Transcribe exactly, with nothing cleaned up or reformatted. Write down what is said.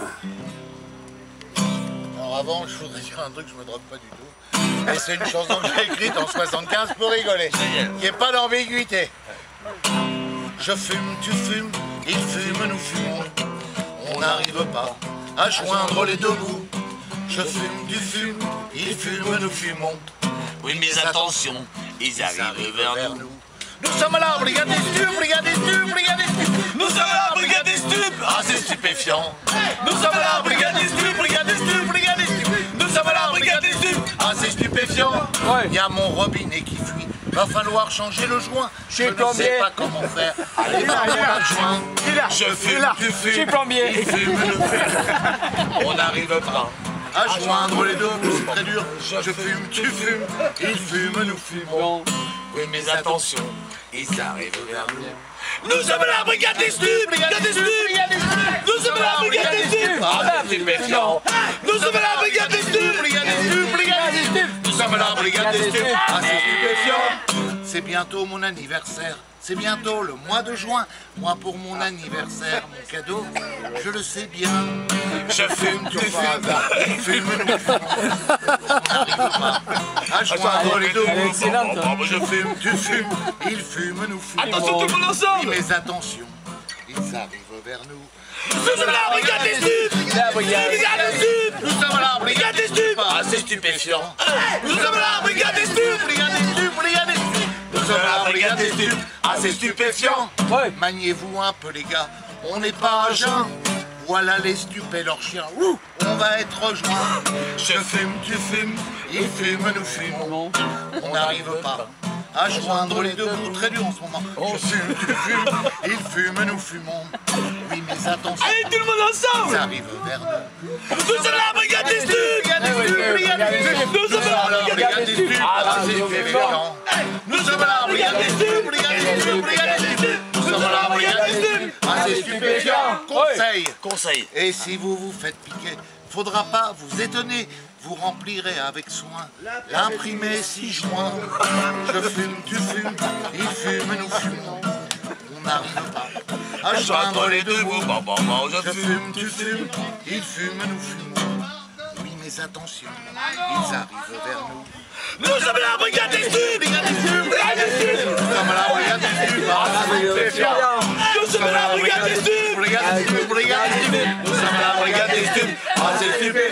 Alors avant, je voudrais dire un truc, je me drogue pas du tout. Et c'est une chanson que j'ai écrite en soixante-quinze pour rigoler. Il n'y a pas d'ambiguïté. Je fume, tu fumes, il fume, nous fumons. On n'arrive pas à joindre les deux bouts. Je fume, tu fumes, il fume, nous fumons. Oui, mais attention, ils arrivent vers nous. Nous sommes là, brigade des stupes, brigade des stupes, brigade des stupes. Nous sommes là, brigade des stupes. Ah, c'est stupéfiant. Nous sommes là, brigade des stupes, brigade des stupes, brigade des stupes. Nous sommes là, brigade des stupes. Ah, c'est stupéfiant. Il y a mon robinet qui fuit. Va falloir changer le joint. Je ne sais pas comment faire. Allez, va mon joint. Je fume, tu fumes. Je suis plombier. Il fume, nous fume. On n'arrive pas à joindre les deux bouts, c'est très dur. Je fume, tu fumes. Il fume, nous fumons. Oui, mais attention, ils arrivent vers nous. Nous sommes la brigade des stupes, brigade des stupes. Nous sommes la brigade des stupes. Ah, c'est stupéfiant. Nous sommes la brigade des stupes, brigade des stupes, brigade des stupes. Nous sommes la brigade des stupes. Ah, c'est stupéfiant. C'est bientôt mon anniversaire. C'est bientôt le mois de juin. Moi, pour mon anniversaire, mon cadeau, je le sais bien. Je fume, tu fumes, il fume, nous fumons. On n'arrive pas à joindre les deux bouts. Je fume, tu fumes, il fume, nous fumons. Attention, tout le monde ensemble. Oui, mais attention, ils arrivent vers nous. Nous sommes la brigade des stupes. La brigade des stupes. Nous sommes la brigade des stupes. Ah, c'est stupéfiant. Nous sommes la brigade des stupes, brigade des stupes, brigade des stupes. Nous sommes la brigade des stupes. Ah, c'est stupéfiant. Ouais. Maniez-vous un peu, les gars. On n'est pas à jeun. Voilà les stupes et leurs chiens. Ouh, on va être rejoints. Je fume, tu fumes, il fume, nous fumons. On n'arrive pas à joindre les deux bouts. Très dur en ce moment. Je fume, tu fumes, il fume, nous fumons. Oui, mais attention. Allez, tout le monde Ils ensemble. arrivent vers nous. Nous sommes la brigade des stupes. Brigade des stupes, brigade des stupes. Nous sommes la Brigade des stupes. Ah, c'est stupéfiant. Nous sommes la brigade des stupes, brigade des stupes, brigade des stupes. Nous sommes la brigade des stupes. Ah, c'est stupéfiant. Conseil. Conseil. Et si vous vous faites piquer, faudra pas vous étonner. Vous remplirez avec soin l'imprimé six juin. Je fume, tu fumes, il fume, nous fumons. On n'arrive pas à joindre les deux bouts. Bon, bon, bon, je Je fume. fume, tu fumes, il fume, nous fumons. Oui, mais attention, ils arrivent vers nous. Nous sommes la brigade des stupes. Brigade des stupes, brigade des stupes. Nous sommes la brigade des stupes. Ah, c'est stupéfiant. Nous sommes la brigade des stupes. Brigade des stupes, brigade des stupes. Nous sommes la brigade des stupes. Ah, c'est stupéfiant.